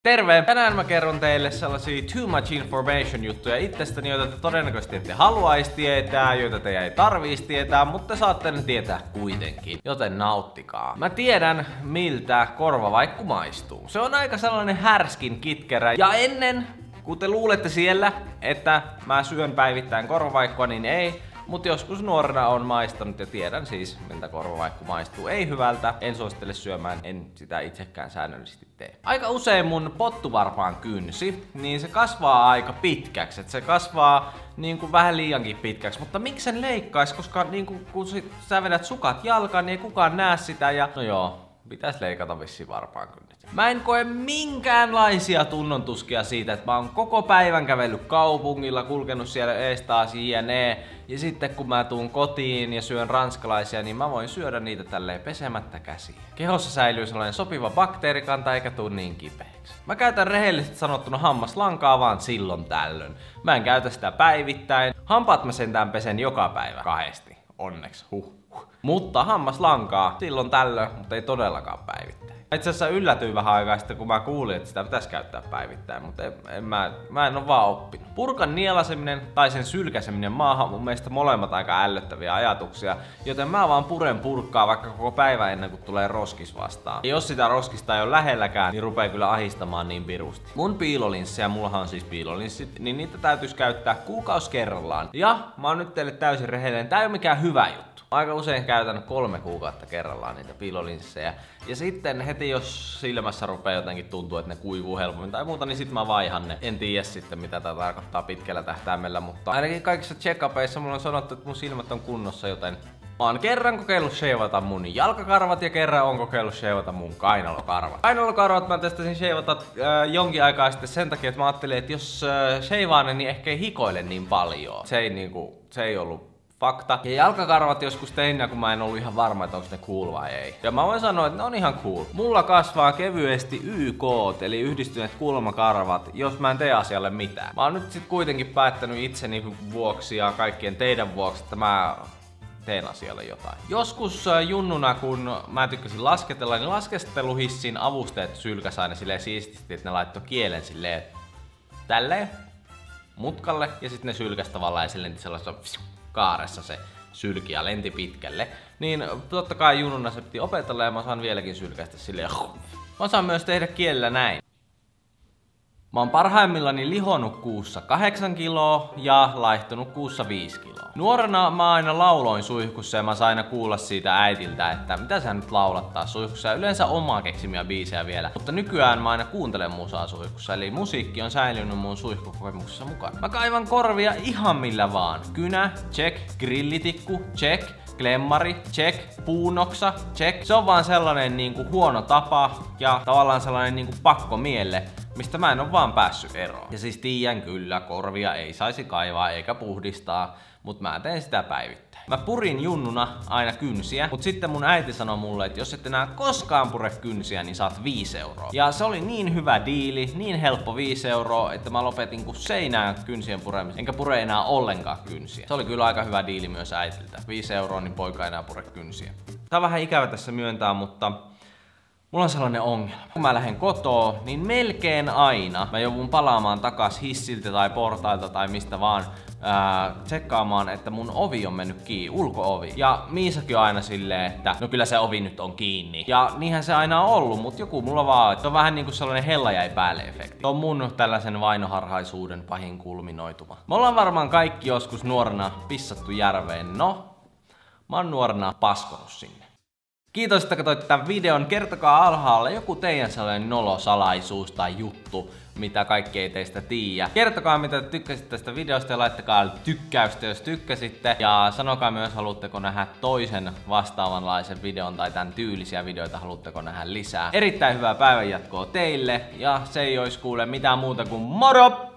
Terve! Tänään mä kerron teille sellaisia too much information juttuja itsestäni, joita te todennäköisesti ette haluaisi tietää, joita te ei tarvitsisi tietää, mutta te saatte ne tietää kuitenkin. Joten nauttikaa. Mä tiedän, miltä korvavaikku maistuu. Se on aika sellainen härskin kitkerä. Ja ennen, kun te luulette siellä, että mä syön päivittäin korvavaikkua, niin ei. Mutta joskus nuorena on maistanut ja tiedän siis, miltä korvavaikku maistuu. Ei hyvältä, en suosittele syömään, en sitä itsekään säännöllisesti tee. Aika usein mun pottuvarpaan kynsi, niin se kasvaa aika pitkäksi. Et se kasvaa niinku vähän liiankin pitkäksi, mutta miksen leikkais, koska niinku, kun sä vedät sukat jalkaan, niin ei kukaan näe sitä ja no joo. Pitäis leikata vissiin varpaan kynnit. Mä en koe minkäänlaisia tunnontuskia siitä, että mä oon koko päivän kävellyt kaupungilla, kulkenut siellä ees taas jne. Ja sitten kun mä tuun kotiin ja syön ranskalaisia, niin mä voin syödä niitä tälleen pesemättä käsiä. Kehossa säilyy sellainen sopiva bakteerikanta eikä tuu niin kipeäksi. Mä käytän rehellisesti sanottuna hammaslankaa vaan silloin tällöin. Mä en käytä sitä päivittäin. Hampaat mä sentään pesen joka päivä kahdesti. Onneksi. Mutta hammaslankaa silloin tällöin, mutta ei todellakaan päivittäin. Itse asiassa yllätyin vähän aikaa sitten, kun mä kuulin, että sitä pitäisi käyttää päivittäin, mutta mä en oo vaan oppinut. Purkan nielaseminen tai sen sylkäseminen maahan on mun mielestä molemmat aika ällöttäviä ajatuksia, joten mä vaan puren purkkaa vaikka koko päivä ennen kuin tulee roskis vastaan. Ja jos sitä roskista ei ole lähelläkään, niin rupee kyllä ahistamaan niin pirusti. Mun piilolinssejä, mullahan on siis piilolinssit, niin niitä täytyisi käyttää kuukausi kerrallaan. Ja mä oon nyt teille täysin rehellinen, tää ei ole mikään hyvä juttu. Aika usein käytän 3 kuukautta kerrallaan niitä piilolinssejä. Ja sitten heti jos silmässä rupeaa jotenkin tuntua, että ne kuivuu helpommin tai muuta, niin sit mä vaihan ne. En tiedä sitten mitä tää tarkoittaa pitkällä tähtäimellä, mutta ainakin kaikissa check-upeissa mulla on sanottu, että mun silmät on kunnossa, joten mä oon kerran kokeillut sheivata mun jalkakarvat ja kerran on kokeillut sheivata mun kainalokarvat. Kainalokarvat mä testasin sheivata jonkin aikaa sitten sen takia, että mä ajattelin, että jos sheivaa ne, niin ehkä ei hikoile niin paljon. Se ei ollut fakta. Ja jalkakarvat joskus tein, kun mä en ollut ihan varma, että onko ne cool vai ei. Ja mä voin sanoa, että ne on ihan cool. Mulla kasvaa kevyesti YK, eli yhdistyneet kulmakarvat, jos mä en tee asialle mitään. Mä oon nyt sit kuitenkin päättänyt itseni vuoksi ja kaikkien teidän vuoksi, että mä teen asialle jotain. Joskus junnuna, kun mä tykkäsin lasketella, niin lasketteluhissin avusteet sylkäs aina silleen siististi, että ne laittoi kielen silleen tälleen mutkalle ja sitten ne sylkäs tavallaan ja silleen sellaisessa kaaressa se sylki ja lenti pitkälle. Niin totta kai junnuna se piti opetella ja mä osaan vieläkin sylkästä silleen. Mä osaan myös tehdä kielellä näin. Mä oon parhaimmillani lihonnut kuussa 8 kiloa ja laihtunut kuussa 5 kiloa. Nuorena mä aina lauloin suihkussa ja mä sain aina kuulla siitä äitiltä, että mitä sä nyt laulattaa suihkussa ja yleensä omaa keksimiä biisejä vielä. Mutta nykyään mä aina kuuntelen musaa suihkussa, eli musiikki on säilynyt mun suihkukokemuksessa mukana. Mä kaivan korvia ihan millä vaan. Kynä, check, grillitikku, check. Klemmari, check, puunoksa, check. Se on vaan sellainen niinku huono tapa ja tavallaan sellainen niinku pakko mielle, mistä mä en oo vaan päässyt eroon. Ja siis tiedän kyllä, korvia ei saisi kaivaa eikä puhdistaa, mut mä teen sitä päivittäin. Mä purin junnuna aina kynsiä, mut sitten mun äiti sanoi mulle, että jos et enää koskaan pure kynsiä, niin saat 5 euroa. Ja se oli niin hyvä diili, niin helppo 5 euroa, että mä lopetin kuin seinään kynsien puremisen, enkä pure enää ollenkaan kynsiä. Se oli kyllä aika hyvä diili myös äitiltä. 5 euroa, niin poika enää pure kynsiä. Tää on vähän ikävä tässä myöntää, mutta mulla on sellainen ongelma. Kun mä lähden kotoa, niin melkein aina mä joudun palaamaan takas hissiltä tai portailta tai mistä vaan tsekkaamaan, että mun ovi on mennyt kiinni, ulko-ovi. Ja Miisakin on aina silleen, että no kyllä se ovi nyt on kiinni. Ja niinhän se aina on ollut, mutta joku mulla vaan, että on vähän niinku sellainen hella jäi päälle efekti. On mun tällaisen vainoharhaisuuden pahin kulminoituma. Me ollaan varmaan kaikki joskus nuorena pissattu järveen. No, mä oon nuorena paskonut sinne. Kiitos, että katsoitte tämän videon. Kertokaa alhaalla joku teidän sellainen nolosalaisuus tai juttu, mitä kaikki ei teistä tiedä. Kertokaa, mitä tykkäsitte tästä videosta ja laittakaa tykkäystä, jos tykkäsitte. Ja sanokaa myös, haluatteko nähdä toisen vastaavanlaisen videon tai tämän tyylisiä videoita haluatteko nähdä lisää. Erittäin hyvää päivänjatkoa teille ja se ei olisi kuule mitään muuta kuin moro!